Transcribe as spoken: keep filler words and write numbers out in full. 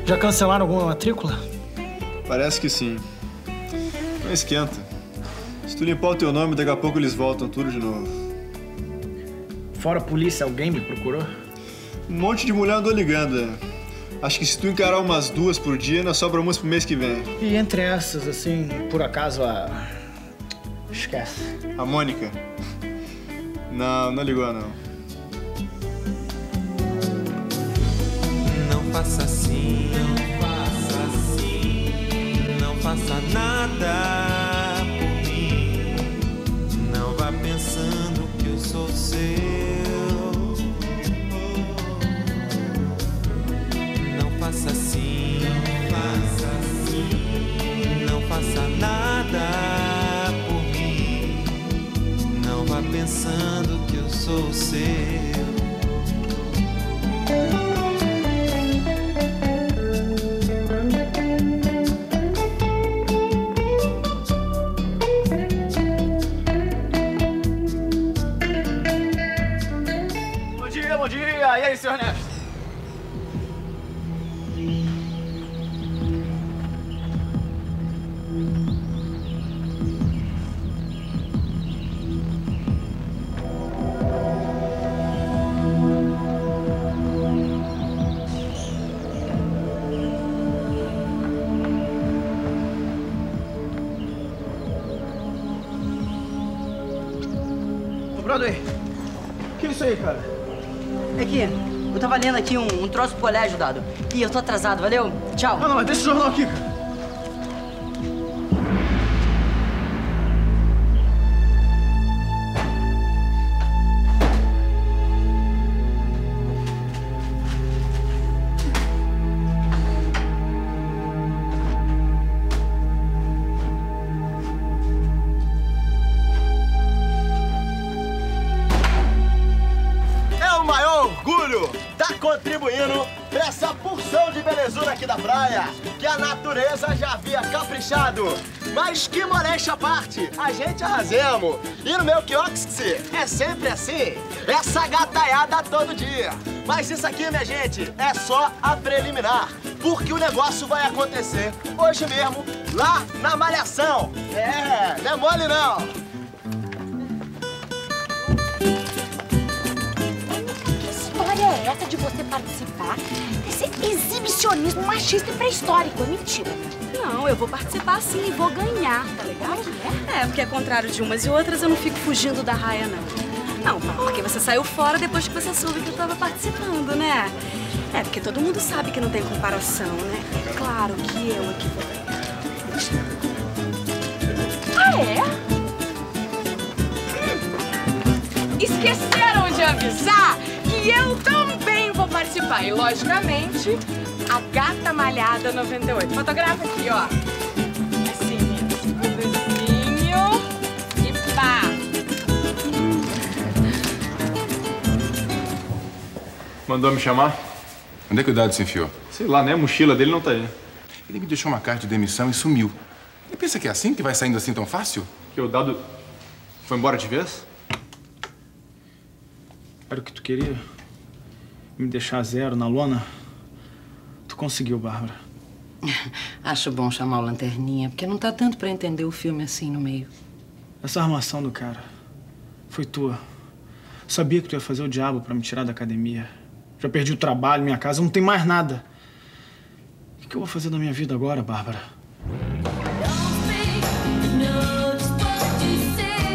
Já cancelaram alguma matrícula? Parece que sim. Não esquenta. Se tu limpar o teu nome, daqui a pouco eles voltam tudo de novo. Fora a polícia, alguém me procurou? Um monte de mulher andou ligando. Acho que se tu encarar umas duas por dia, nós sobra umas pro mês que vem. E entre essas, assim, por acaso, a... Esquece. A Mônica? Não, não ligou, não. Não faça assim, não faça assim, não faça nada por mim. Não vá pensando que eu sou seu. Não faça assim, não faça assim, não faça nada por mim. Não vá pensando que eu sou seu. Bom dia! E aí, senhor Ernesto? Ô, Broadway, o que é isso aí, cara? É que eu tava lendo aqui um, um troço pro colégio, Dado. E eu tô atrasado, valeu? Tchau. Não, não, mas deixa o jornal aqui, cara. Tá contribuindo pra essa porção de belezura aqui da praia, que a natureza já havia caprichado. Mas que moléstia à parte, a gente arrasemos. E no meu quiosque é sempre assim, essa gataiada todo dia. Mas isso aqui, minha gente, é só a preliminar, porque o negócio vai acontecer hoje mesmo, lá na Malhação. É, não é mole não. É essa de você participar desse exibicionismo machista e pré-histórico? É mentira. Não, eu vou participar sim e vou ganhar, tá legal? É? É, porque é contrário de umas e outras, eu não fico fugindo da raia, não. Não, porque você saiu fora depois que você soube que eu tava participando, né? É, porque todo mundo sabe que não tem comparação, né? É claro que eu aqui vou ganhar. Ah, é? Hum. Esqueceram de avisar que eu também vou participar. E, logicamente, a Gata Malhada noventa e oito. Fotografa aqui, ó. Assim, desenho e pá. Mandou me chamar? Onde é que o Dado se enfiou? Sei lá, né? A mochila dele não tá aí. Ele me deixou uma carta de demissão e sumiu. Ele pensa que é assim, que vai saindo assim tão fácil? Que o Dado foi embora de vez? Era o que tu queria? Me deixar zero na lona? Tu conseguiu, Bárbara. Acho bom chamar o Lanterninha, porque não tá tanto pra entender o filme assim no meio. Essa armação do cara foi tua. Sabia que tu ia fazer o diabo pra me tirar da academia. Já perdi o trabalho, minha casa, não tem mais nada. O que eu vou fazer da minha vida agora, Bárbara?